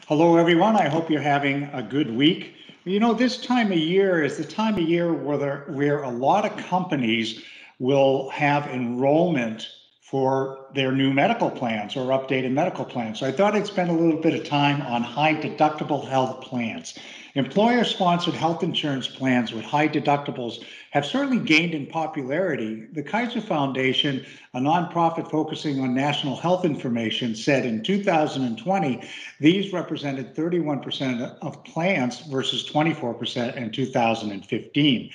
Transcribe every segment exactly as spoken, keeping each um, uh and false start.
Hello, everyone. I hope you're having a good week. You know, this time of year is the time of year where, there, where a lot of companies will have enrollment for their new medical plans or updated medical plans. So I thought I'd spend a little bit of time on high deductible health plans. Employer-sponsored health insurance plans with high deductibles have certainly gained in popularity. The Kaiser Foundation, a nonprofit focusing on national health information, said in two thousand twenty, these represented thirty-one percent of plans versus twenty-four percent in two thousand fifteen.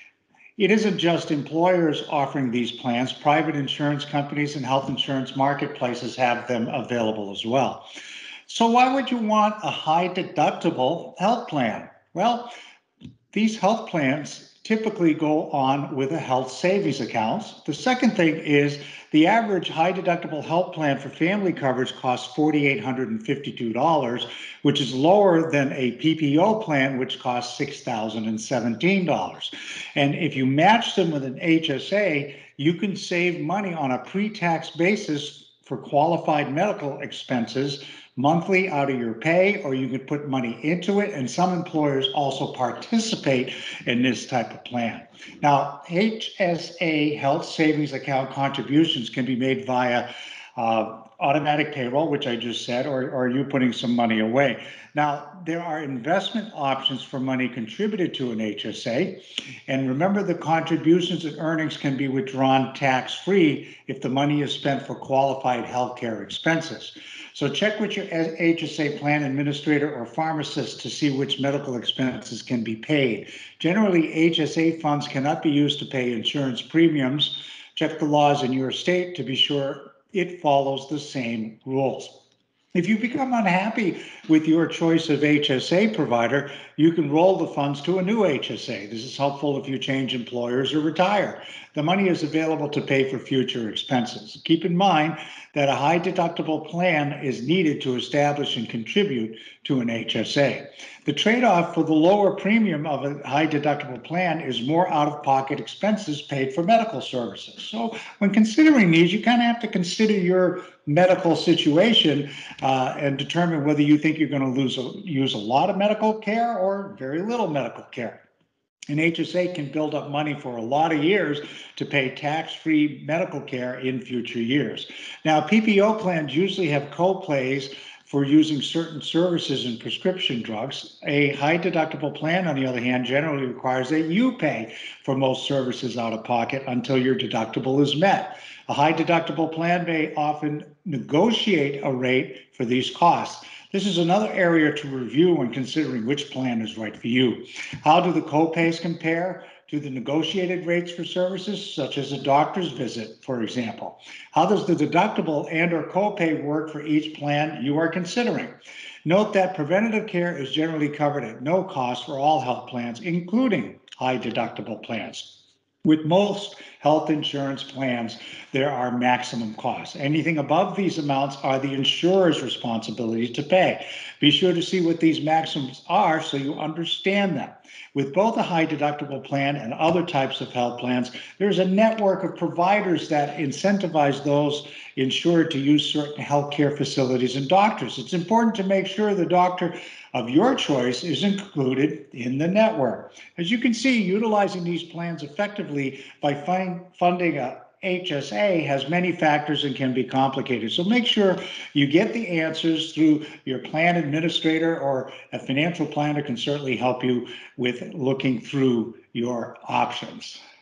It isn't just employers offering these plans. Private insurance companies and health insurance marketplaces have them available as well. So why would you want a high deductible health plan? Well, these health plans typically go on with a health savings account. The second thing is the average high deductible health plan for family coverage costs four thousand eight hundred fifty-two dollars, which is lower than a P P O plan, which costs six thousand seventeen dollars. And if you match them with an H S A, you can save money on a pre-tax basis for qualified medical expenses monthly out of your pay, or you could put money into it. And some employers also participate in this type of plan. Now, H S A health savings account contributions can be made via uh, automatic payroll, which I just said, or, or you putting some money away. Now, there are investment options for money contributed to an H S A. And remember, the contributions and earnings can be withdrawn tax-free if the money is spent for qualified healthcare expenses. So check with your H S A plan administrator or pharmacist to see which medical expenses can be paid. Generally, H S A funds cannot be used to pay insurance premiums. Check the laws in your state to be sure it follows the same rules. If you become unhappy with your choice of H S A provider, you can roll the funds to a new H S A. This is helpful if you change employers or retire. The money is available to pay for future expenses. Keep in mind that a high deductible plan is needed to establish and contribute to an H S A. The trade-off for the lower premium of a high deductible plan is more out-of-pocket expenses paid for medical services. So when considering these, you kind of have to consider your medical situation uh, and determine whether you think you're going to lose a, use a lot of medical care or very little medical care. An H S A can build up money for a lot of years to pay tax-free medical care in future years. Now, P P O plans usually have co-pays for using certain services and prescription drugs. A high deductible plan, on the other hand, generally requires that you pay for most services out of pocket until your deductible is met. A high deductible plan may often negotiate a rate for these costs. This is another area to review when considering which plan is right for you. How do the co-pays compare to the negotiated rates for services, such as a doctor's visit, for example? How does the deductible and or co-pay work for each plan you are considering? Note that preventative care is generally covered at no cost for all health plans, including high deductible plans. With most health insurance plans, there are maximum costs. Anything above these amounts are the insurer's responsibility to pay. Be sure to see what these maximums are so you understand them. With both a high deductible plan and other types of health plans, there's a network of providers that incentivize those insured to use certain healthcare facilities and doctors. It's important to make sure the doctor of your choice is included in the network. As you can see, utilizing these plans effectively by find, funding a H S A has many factors and can be complicated. So make sure you get the answers through your plan administrator, or a financial planner can certainly help you with looking through your options.